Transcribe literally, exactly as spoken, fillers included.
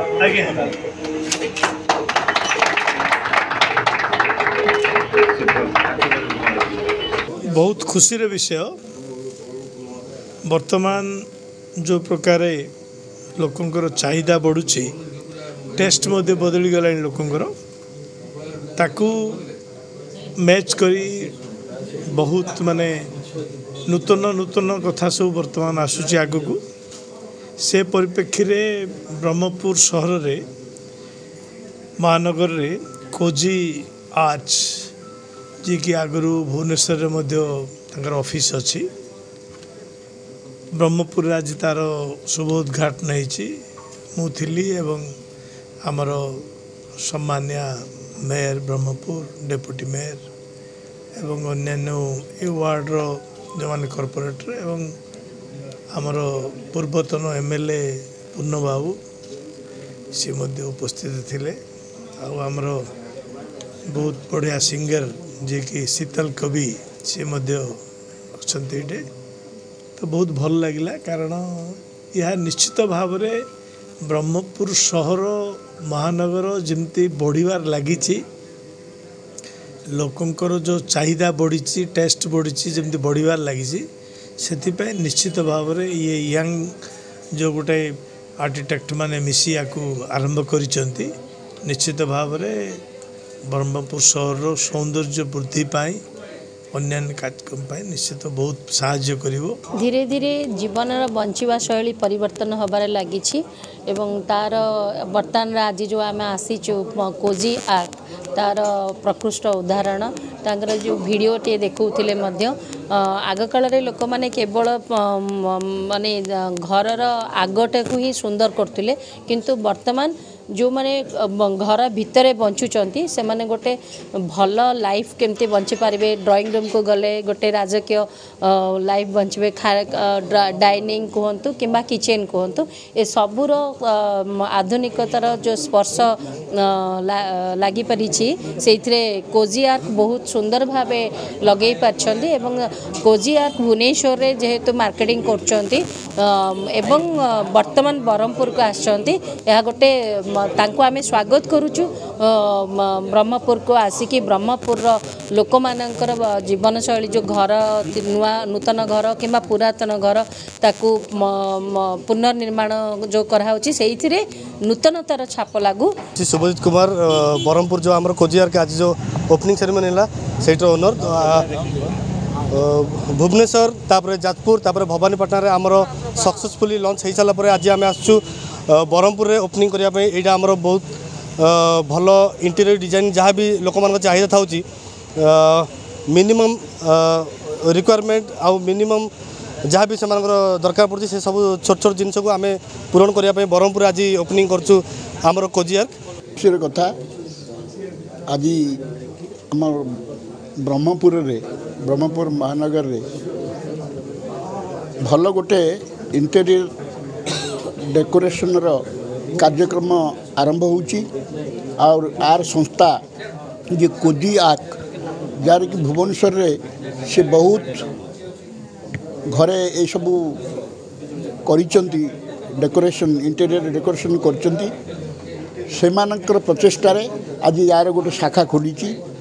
बहुत खुशी विषय वर्तमान जो प्रकार लोकंर चाहिदा बढ़ुची टेस्ट मध्य बदली गला लोकंर ताकू मैच करी बहुत माने नूतन नूतन कथा सब वर्तमान आसूची आगू से परिप्रेक्षी रे ब्रह्मपुर सहर रे महानगर रे कोजी आर्च जी की आगु भुवनेश्वर में ऑफिस अच्छी ब्रह्मपुर आज तार शुभ उद्घाटन होती एवं आमर सम्मान्य मेयर ब्रह्मपुर डेप्यूटी मेयर एवं अन्यान्य ए वार्ड रो जो माने कॉर्पोरेटर एवं आमर पूर्वतन एमएलए पूर्ण बाबू सी मध्य उपस्थित थिले आमर बहुत बढ़िया सिंगर जे कि शीतल कवि सी मध्य अच्छे तो बहुत भल लगे कारण यह निश्चित भाव में ब्रह्मपुर शहर महानगर जमती बढ़िबार लगी लोकंकर जो चाहिदा बढ़ी टेस्ट बढ़ी जमती बढ़िबार लगी से निश्चित भाव में ये यंग जो गोटे आर्किटेक्ट माने मिसी या आरंभ करिसेंती निश्चित भाव में ब्रह्मपुर शहर सौंदर्य वृद्धि पाई अन्यान्य कार्यक्रम निश्चित बहुत साहाय्य करिवो। धीरे धीरे जीवन बंचिवा शैली परिवर्तन होबार लगी एवं तार बर्तमान आज जो आम आसीचु कोजी आर्क तार प्रकृष्ट उदाहरण तांकर जो वीडियो टे देखुथिले मध्य आग काल रे लोक माने केवल माने घरर आगटे को ही सुंदर करथिले किंतु वर्तमान जो माने घर भितर बंचुचंती से माने गोटे भल लाइफ केमती बंची पारे ड्राइंग रूम को गले गोटे राजकीय लाइफ बंचे डाइनिंग कहतु कि किचेन कहतु ए सबूर आधुनिकतार जो स्पर्श लगी पारी से कोजी आर्क बहुत सुंदर भाव लगे पार्टी एवं कोजी आर्क भुवनेश्वर रे जेहेतु मार्केटिंग करचंती एवं वर्तमान ब्रह्मपुर को आछंती यह गोटे तांको आमे स्वागत करुचु ब्रह्मपुर को आसिकी ब्रह्मपुर लोक मानकर जीवन शैली जो घर नुआ नूतन घर किंबा पुरातन घर ताकू पुनर्निर्माण जो कराउची सेइथिरे नूतनतार छाप लागू। शुभजित कुमार ब्रह्मपुर जो आमर कोजी आर्क आज जो ओपनिंग सेरेमनी है सेटर ओनर भुवनेश्वर तापर जाजपुर तापर भवानीपाटना रे आमर सक्सेसफुली लॉन्च हो सारापर आज आम आसचु ब्रह्मपुर रे ओपनिंग करने यहाँ आमर बहुत भल इंटीरियर डिजाइन जहाँ भी लोक मान चाहिदा था मिनिमम रिक्वायरमेंट आउ मिनिमम जहाँ भी से दरकार पड़े से सब छोट छोट जिनस को आम पूरण करने ब्रह्मपुर आज ओपनिंग करचु आमर कोजी आर्क खुशी कथा आज आम ब्रह्मपुर रे ब्रह्मपुर महानगर रे भल गोटे इंटेरियर डेकोरेशन रो कार्यक्रम आरंभ होची और आर संस्था जे कोजी आर्क जार कि भुवनेश्वर रे से बहुत घरे ये सब करिचंती डेकोरेशन इंटेरियर डेकोरेशन करचंती सेमानकर प्रचेष्टा रे आज यार गोटे शाखा खोली।